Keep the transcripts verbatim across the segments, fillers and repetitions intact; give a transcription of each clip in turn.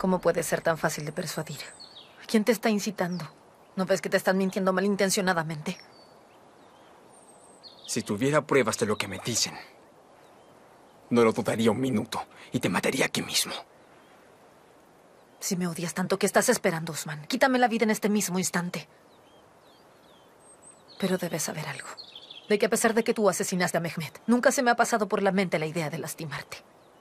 ¿Cómo puede ser tan fácil de persuadir? ¿Quién te está incitando? ¿No ves que te están mintiendo malintencionadamente? Si tuviera pruebas de lo que me dicen, no lo dudaría un minuto y te mataría aquí mismo. Si me odias tanto, ¿qué estás esperando, Usman? Quítame la vida en este mismo instante. Pero debes saber algo. De que a pesar de que tú asesinaste a Mehmet, nunca se me ha pasado por la mente la idea de lastimarte.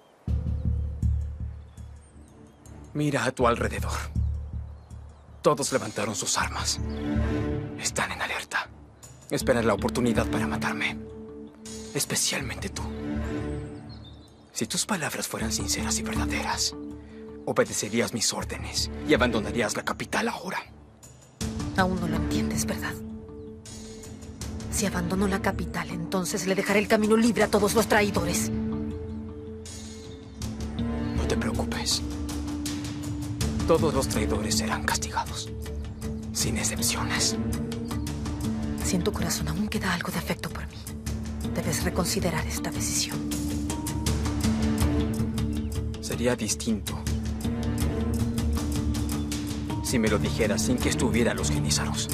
Mira a tu alrededor. Todos levantaron sus armas. Están en alerta. Esperan la oportunidad para matarme. Especialmente tú. Si tus palabras fueran sinceras y verdaderas, obedecerías mis órdenes y abandonarías la capital ahora. Aún no lo entiendes, ¿verdad? Si abandono la capital, entonces le dejaré el camino libre a todos los traidores. No te preocupes. Todos los traidores serán castigados, sin excepciones. Si en tu corazón aún queda algo de afecto por mí, debes reconsiderar esta decisión. Sería distinto si me lo dijeras sin que estuviera los jenízaros.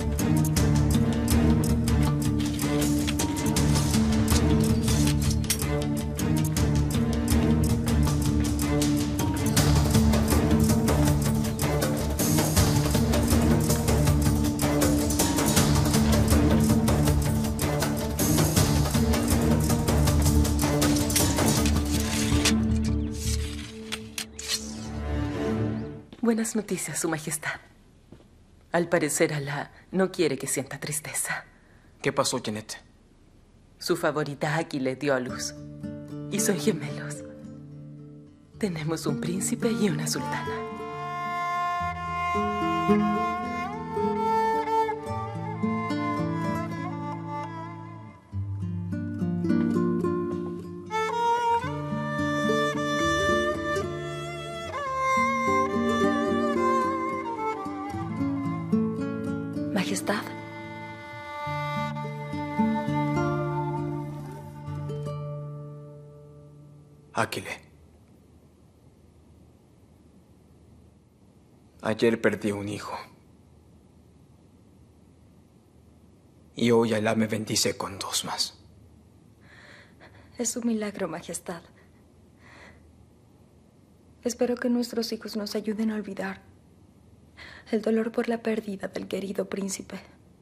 Buenas noticias, Su Majestad. Al parecer, Alá no quiere que sienta tristeza. ¿Qué pasó, Janet? Su favorita Aki le dio a luz. Y son gemelos. Tenemos un príncipe y una sultana. Majestad. Akile. Ayer perdí un hijo. Y hoy Alá me bendice con dos más. Es un milagro, Majestad. Espero que nuestros hijos nos ayuden a olvidar el dolor por la pérdida del querido príncipe.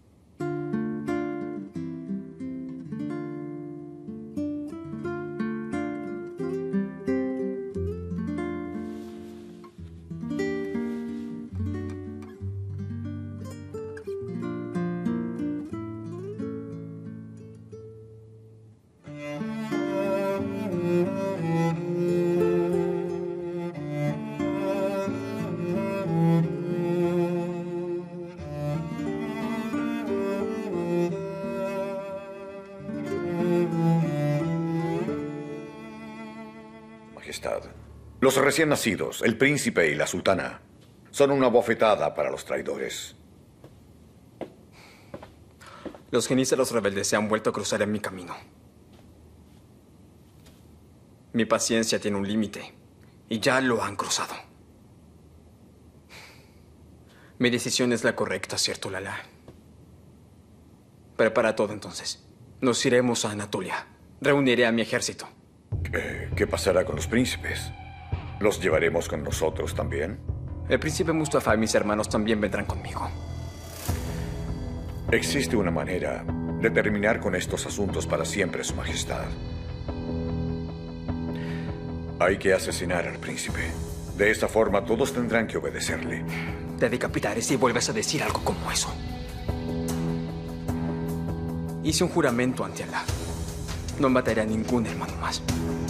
Los recién nacidos, el príncipe y la sultana, son una bofetada para los traidores. Los genízaros rebeldes se han vuelto a cruzar en mi camino. Mi paciencia tiene un límite y ya lo han cruzado. Mi decisión es la correcta, ¿cierto, Lala? Prepara todo entonces. Nos iremos a Anatolia. Reuniré a mi ejército. ¿Qué, qué pasará con los príncipes? ¿Los llevaremos con nosotros también? El príncipe Mustafa y mis hermanos también vendrán conmigo. Existe una manera de terminar con estos asuntos para siempre, Su Majestad. Hay que asesinar al príncipe. De esta forma, todos tendrán que obedecerle. Te decapitaré si vuelves a decir algo como eso. Hice un juramento ante Alá. No mataré a ningún hermano más.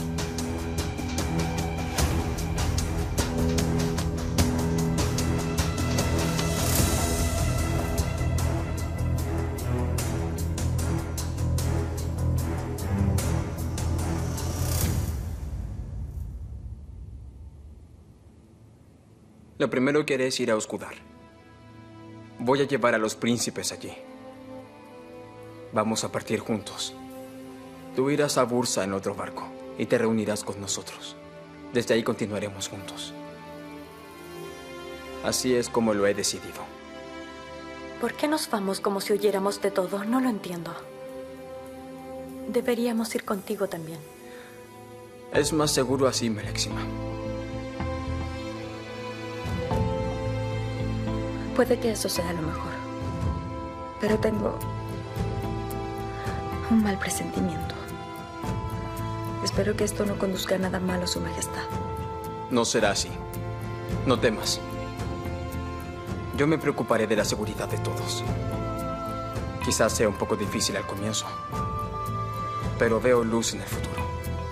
Lo primero que haré es ir a Uskudar. Voy a llevar a los príncipes allí. Vamos a partir juntos. Tú irás a Bursa en otro barco y te reunirás con nosotros. Desde ahí continuaremos juntos. Así es como lo he decidido. ¿Por qué nos vamos como si huyéramos de todo? No lo entiendo. Deberíamos ir contigo también. Es más seguro así, Melexima. Puede que eso sea lo mejor. Pero tengo un mal presentimiento. Espero que esto no conduzca a nada malo, Su Majestad. No será así. No temas. Yo me preocuparé de la seguridad de todos. Quizás sea un poco difícil al comienzo, pero veo luz en el futuro.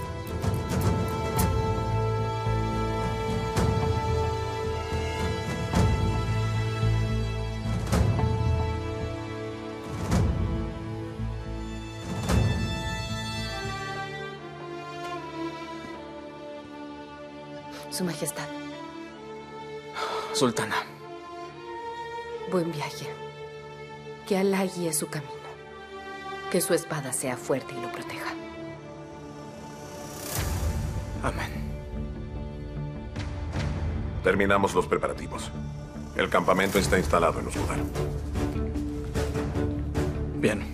Su Majestad. Sultana. Buen viaje. Que Alá guíe su camino. Que su espada sea fuerte y lo proteja. Amén. Terminamos los preparativos. El campamento está instalado en Uskudar. Bien.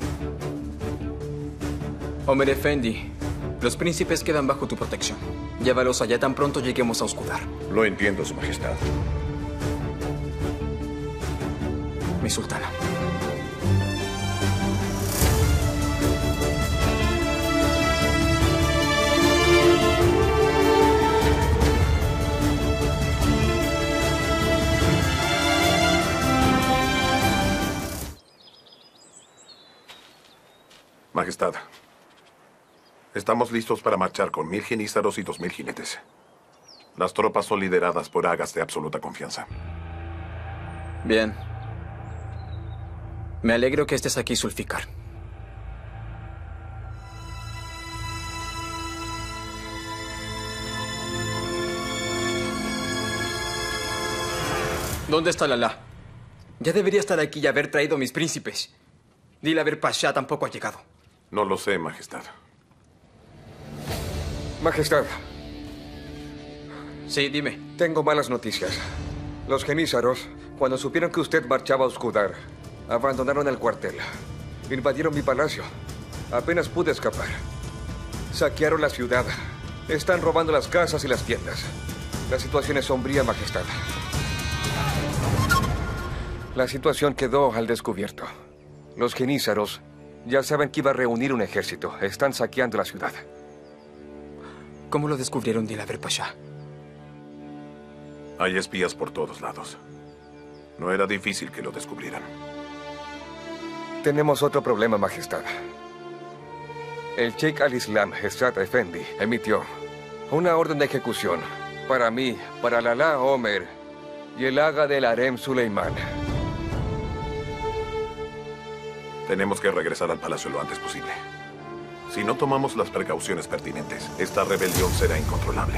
Omer Efendi, los príncipes quedan bajo tu protección. Llévalos allá tan pronto lleguemos a Uskudar. Lo entiendo, Su Majestad. Mi sultana. Majestad, estamos listos para marchar con mil genízaros y dos mil jinetes. Las tropas son lideradas por agas de absoluta confianza. Bien. Me alegro que estés aquí, Zulfikar. ¿Dónde está Lala? Ya debería estar aquí y haber traído a mis príncipes. Dilaver Pasha tampoco ha llegado. No lo sé, Majestad. Majestad. Sí, dime. Tengo malas noticias. Los genízaros, cuando supieron que usted marchaba a Uskudar, abandonaron el cuartel. Invadieron mi palacio. Apenas pude escapar. Saquearon la ciudad. Están robando las casas y las tiendas. La situación es sombría, Majestad. La situación quedó al descubierto. Los genízaros ya saben que iba a reunir un ejército. Están saqueando la ciudad. ¿Cómo lo descubrieron, Dilaver Pasha? Hay espías por todos lados. No era difícil que lo descubrieran. Tenemos otro problema, Majestad. El Sheikh al-Islam Hezrat Efendi emitió una orden de ejecución para mí, para Lala Omer y el Aga del Harem Suleimán. Tenemos que regresar al palacio lo antes posible. Si no tomamos las precauciones pertinentes, esta rebelión será incontrolable.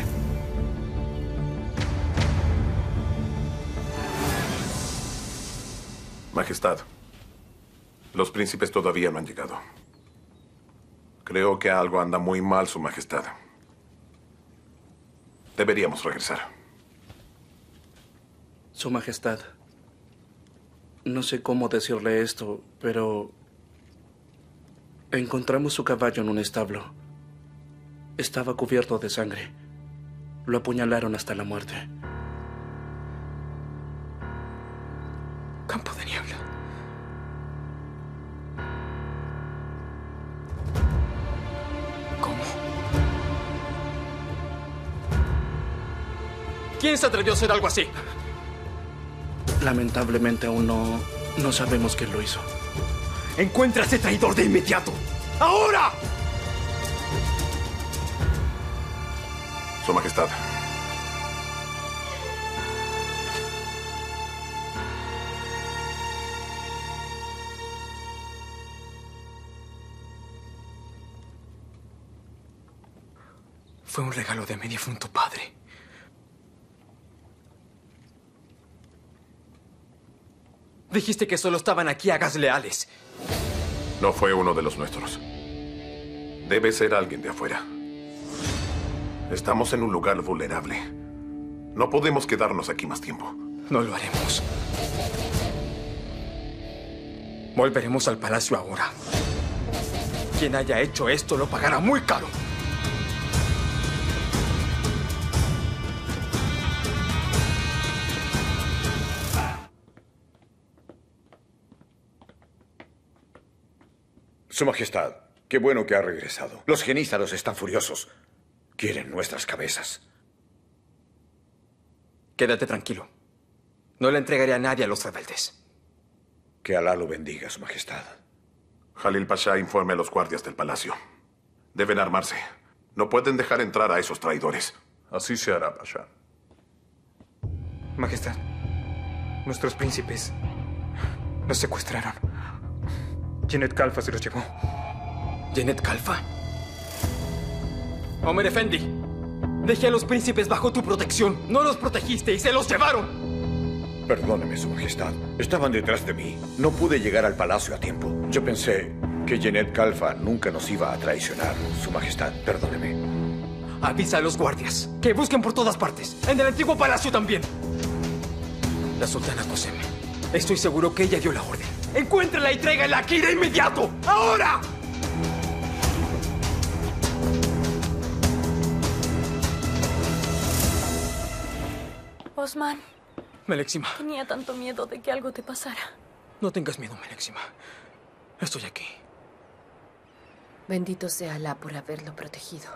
Majestad, los príncipes todavía no han llegado. Creo que algo anda muy mal, Su Majestad. Deberíamos regresar. Su Majestad, no sé cómo decirle esto, pero encontramos su caballo en un establo. Estaba cubierto de sangre. Lo apuñalaron hasta la muerte. Campo de niebla. ¿Cómo? ¿Quién se atrevió a hacer algo así? Lamentablemente aún no, no sabemos quién lo hizo. ¡Encuentra a ese traidor de inmediato! ¡Ahora! Su Majestad. Fue un regalo de mi difunto padre. Dijiste que solo estaban aquí agas leales. No fue uno de los nuestros. Debe ser alguien de afuera. Estamos en un lugar vulnerable. No podemos quedarnos aquí más tiempo. No lo haremos. Volveremos al palacio ahora. Quien haya hecho esto lo pagará muy caro. Su Majestad, qué bueno que ha regresado. Los genízaros están furiosos. Quieren nuestras cabezas. Quédate tranquilo. No le entregaré a nadie a los rebeldes. Que Alá lo bendiga, Su Majestad. Jalil Pasha informe a los guardias del palacio. Deben armarse. No pueden dejar entrar a esos traidores. Así se hará, Pasha. Majestad, nuestros príncipes nos secuestraron. Jeanette Kalfa se los llevó. ¿Jeanette Kalfa? Omer Efendi, dejé a los príncipes bajo tu protección. No los protegiste y se los llevaron. Perdóneme, Su Majestad. Estaban detrás de mí. No pude llegar al palacio a tiempo. Yo pensé que Jeanette Kalfa nunca nos iba a traicionar. Su Majestad, perdóneme. Avisa a los guardias que busquen por todas partes. En el antiguo palacio también. La sultana Qasem. Estoy seguro que ella dio la orden. ¡Encuéntrala y tráigala aquí de inmediato! ¡Ahora! Osman, Melexima, tenía tanto miedo de que algo te pasara. no tengas miedo, Melexima. Estoy aquí. Bendito sea Alá por haberlo protegido.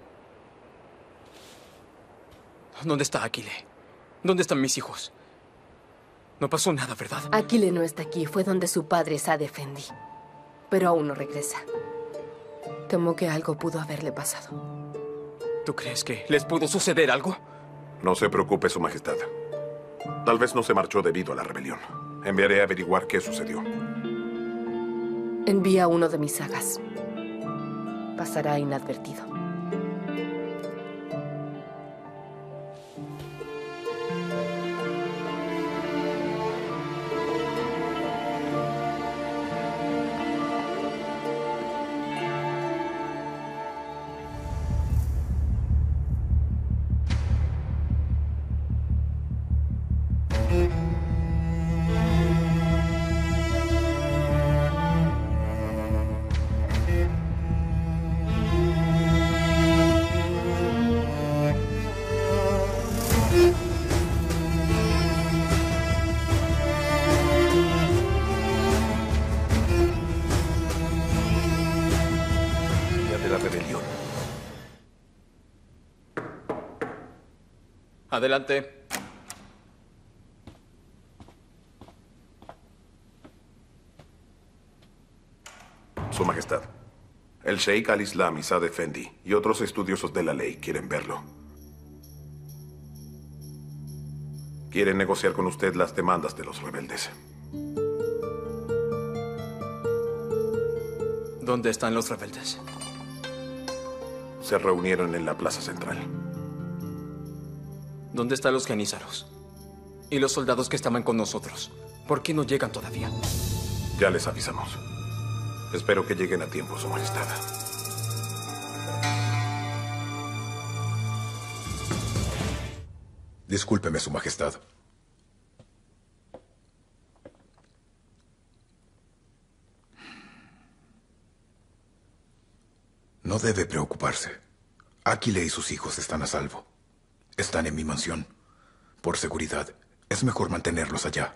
¿Dónde está Aquile? ¿Dónde están mis hijos? No pasó nada, ¿verdad? Aquile no está aquí. Fue donde su padre Saad Efendi. Pero aún no regresa. Temo que algo pudo haberle pasado. ¿Tú crees que les pudo suceder algo? No se preocupe, Su Majestad. Tal vez no se marchó debido a la rebelión. Enviaré a averiguar qué sucedió. Envía a uno de mis sagas. Pasará inadvertido. Adelante. Su Majestad, el Sheikh al-Islam y Saad Efendi y otros estudiosos de la ley quieren verlo. Quieren negociar con usted las demandas de los rebeldes. ¿Dónde están los rebeldes? Se reunieron en la plaza central. ¿Dónde están los genízaros? ¿Y los soldados que estaban con nosotros? ¿Por qué no llegan todavía? Ya les avisamos. Espero que lleguen a tiempo, Su Majestad. Discúlpeme, Su Majestad. No debe preocuparse. Aquile y sus hijos están a salvo. Están en mi mansión. Por seguridad, es mejor mantenerlos allá.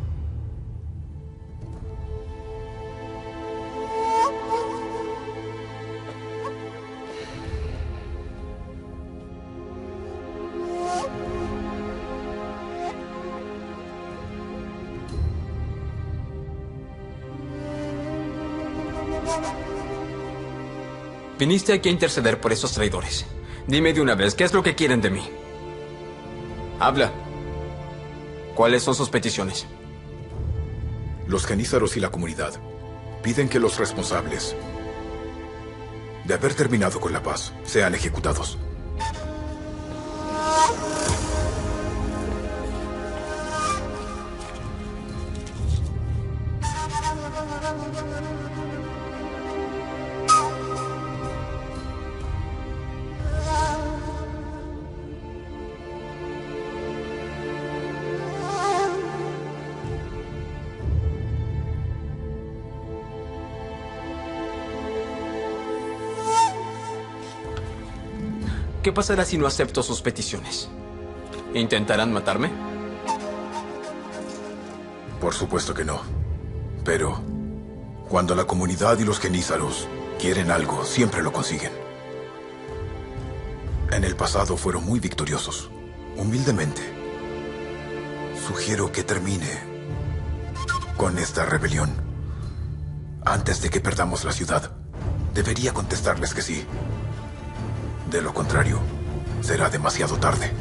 Viniste aquí a interceder por esos traidores. Dime de una vez, ¿qué es lo que quieren de mí? Habla. ¿Cuáles son sus peticiones? Los genízaros y la comunidad piden que los responsables de haber terminado con la paz sean ejecutados. ¿Qué pasará si no acepto sus peticiones? ¿Intentarán matarme? Por supuesto que no. Pero cuando la comunidad y los genízaros quieren algo, siempre lo consiguen. En el pasado fueron muy victoriosos. Humildemente, sugiero que termine con esta rebelión antes de que perdamos la ciudad. Debería contestarles que sí. De lo contrario, será demasiado tarde.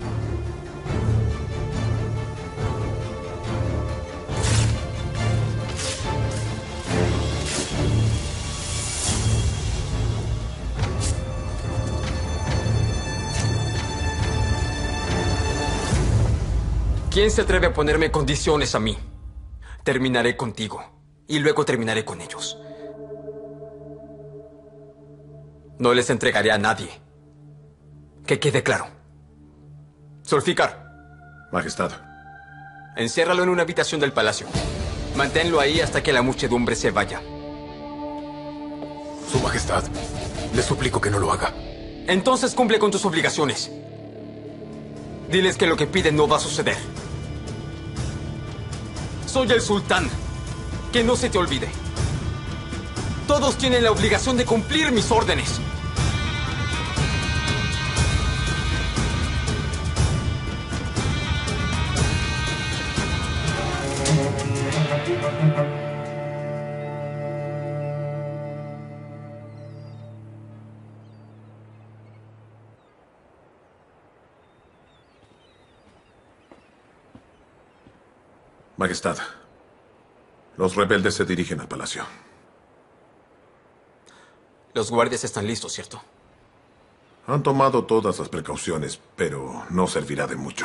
¿Quién se atreve a ponerme condiciones a mí? Terminaré contigo y luego terminaré con ellos. No les entregaré a nadie. Que quede claro. Zulfikar. Majestad. Enciérralo en una habitación del palacio. Manténlo ahí hasta que la muchedumbre se vaya. Su Majestad, le suplico que no lo haga. Entonces cumple con tus obligaciones. Diles que lo que piden no va a suceder. Soy el sultán. Que no se te olvide. Todos tienen la obligación de cumplir mis órdenes. Majestad, los rebeldes se dirigen al palacio. Los guardias están listos, ¿cierto? Han tomado todas las precauciones, pero no servirá de mucho.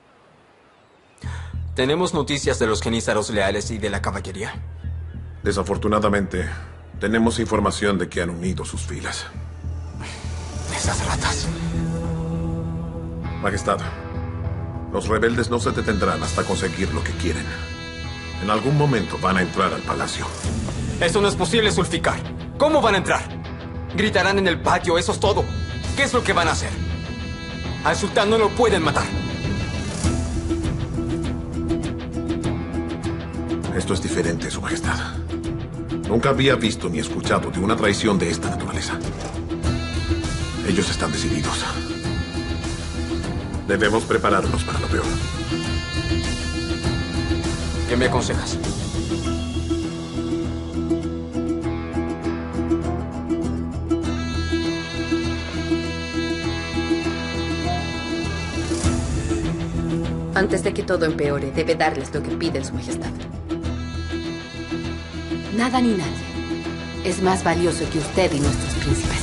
¿Tenemos noticias de los genízaros leales y de la caballería? Desafortunadamente, tenemos información de que han unido sus filas. Esas ratas. Majestad, los rebeldes no se detendrán hasta conseguir lo que quieren. En algún momento van a entrar al palacio. Eso no es posible, Zulfikar. ¿Cómo van a entrar? Gritarán en el patio, eso es todo. ¿Qué es lo que van a hacer? Al sultán no lo pueden matar. Esto es diferente, Su Majestad. Nunca había visto ni escuchado de una traición de esta naturaleza. Ellos están decididos. Debemos prepararnos para lo peor. ¿Qué me aconsejas? Antes de que todo empeore, debe darles lo que piden, Su Majestad. Nada ni nadie es más valioso que usted y nuestros príncipes.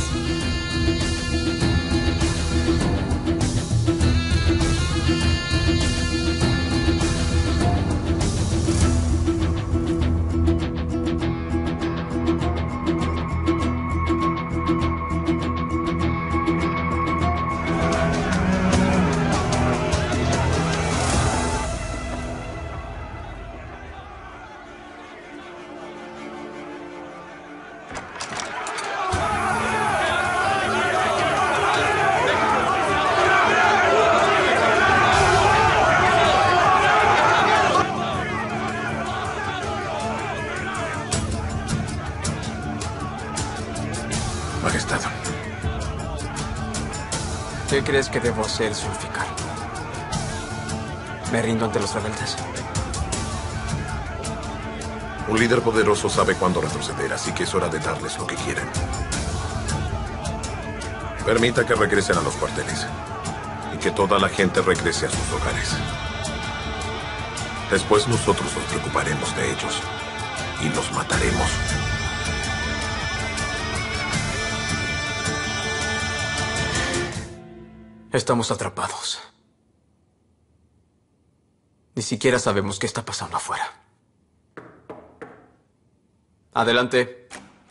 Majestad. ¿Qué crees que debo hacer, Zulfikar? ¿Me rindo ante los rebeldes? Un líder poderoso sabe cuándo retroceder, así que es hora de darles lo que quieren. Permita que regresen a los cuarteles y que toda la gente regrese a sus hogares. Después nosotros nos preocuparemos de ellos y los mataremos. Estamos atrapados. Ni siquiera sabemos qué está pasando afuera. Adelante.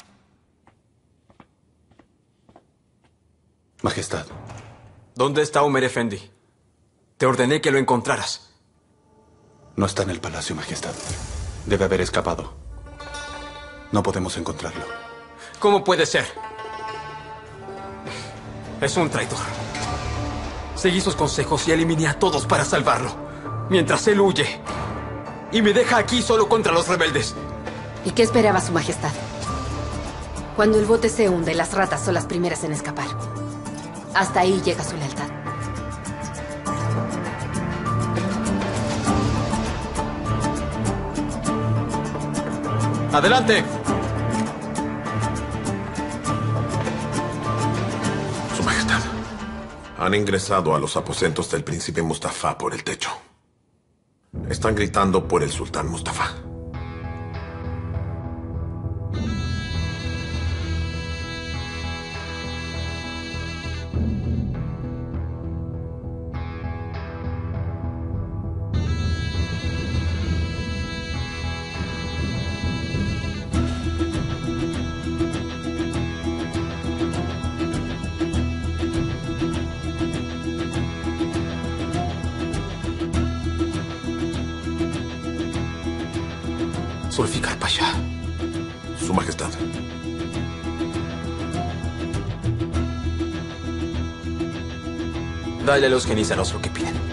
Majestad. ¿Dónde está Omer Efendi? Te ordené que lo encontraras. No está en el palacio, Majestad. Debe haber escapado. No podemos encontrarlo. ¿Cómo puede ser? Es un traidor. Seguí sus consejos y eliminé a todos para salvarlo. Mientras él huye. Y me deja aquí solo contra los rebeldes. ¿Y qué esperaba su majestad? Cuando el bote se hunde, las ratas son las primeras en escapar. Hasta ahí llega su lealtad. ¡Adelante! Su Majestad, han ingresado a los aposentos del príncipe Mustafa por el techo. Están gritando por el sultán Mustafa. Zulfikar Pasha. Su Majestad. Dale a los genízaros lo que piden.